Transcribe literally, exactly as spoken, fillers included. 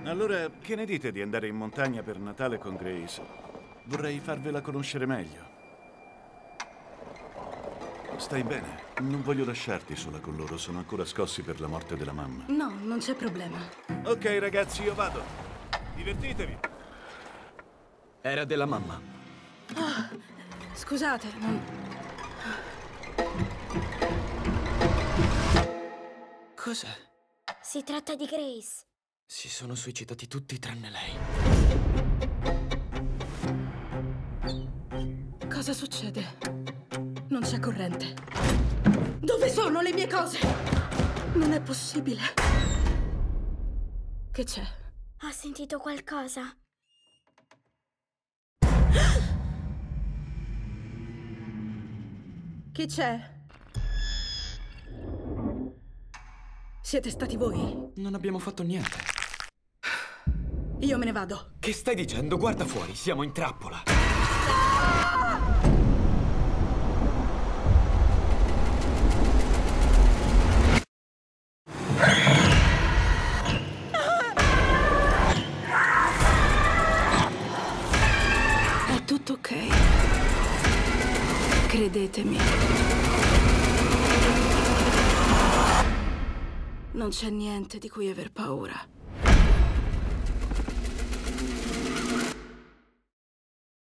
Allora, che ne dite di andare in montagna per Natale con Grace? Vorrei farvela conoscere meglio. Stai bene? Non voglio lasciarti sola con loro, sono ancora scossi per la morte della mamma. No, non c'è problema. Ok, ragazzi, io vado. Divertitevi. Era della mamma. Oh, scusate, non... Cos'è? Si tratta di Grace. Si sono suicidati tutti tranne lei. Cosa succede? Non c'è corrente. Dove sono le mie cose? Non è possibile. Che c'è? Ho sentito qualcosa. Chi c'è? Siete stati voi? Non abbiamo fatto niente. Io me ne vado. Che stai dicendo? Guarda fuori, siamo in trappola. È tutto ok. Credetemi. Non c'è niente di cui aver paura.